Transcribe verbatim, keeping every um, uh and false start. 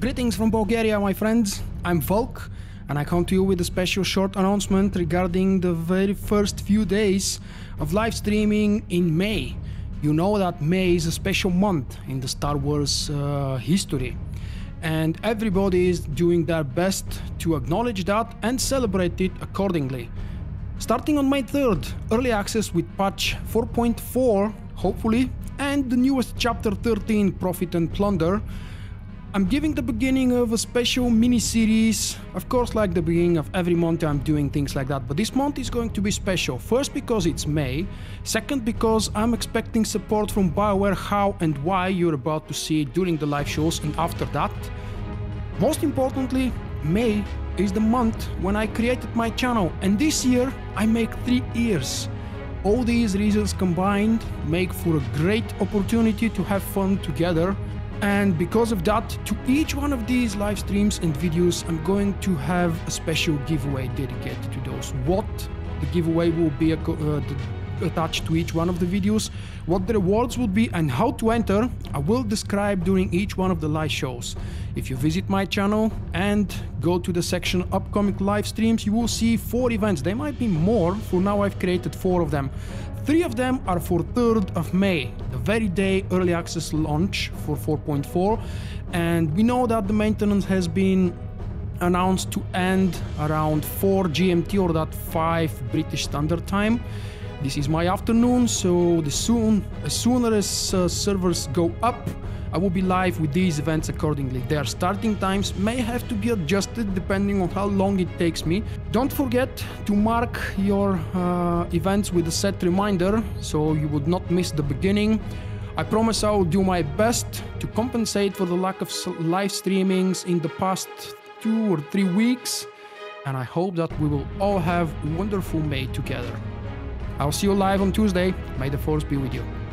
Greetings from Bulgaria, my friends. I'm Volk, and I come to you with a special short announcement regarding the very first few days of live streaming in May. You know that May is a special month in the Star Wars uh, history, and everybody is doing their best to acknowledge that and celebrate it accordingly. Starting on May third, early access with patch four point four, hopefully, and the newest chapter thirteen, Profit and Plunder. I'm giving the beginning of a special mini-series, of course like the beginning of every month I'm doing things like that, but this month is going to be special. First because it's May, second because I'm expecting support from BioWare how and why you're about to see during the live shows and after that. Most importantly, May is the month when I created my channel, and this year I make three years. All these reasons combined make for a great opportunity to have fun together. And because of that, to each one of these live streams and videos, I'm going to have a special giveaway dedicated to those. What the giveaway will be uh, attached to each one of the videos, what the rewards will be, and how to enter, I will describe during each one of the live shows. If you visit my channel and go to the section upcoming live streams, you will see four events. There might be more. For now, I've created four of them. Three of them are for third of May, the very day early access launch for four point four, and we know that the maintenance has been announced to end around four G M T, or that five British Standard Time. This is my afternoon, so the soon, as sooner as uh, servers go up, I will be live with these events accordingly. Their starting times may have to be adjusted depending on how long it takes me. Don't forget to mark your uh, events with a set reminder so you would not miss the beginning. I promise I will do my best to compensate for the lack of live streamings in the past two or three weeks, and I hope that we will all have a wonderful May together. I'll see you live on Tuesday. May the Force be with you.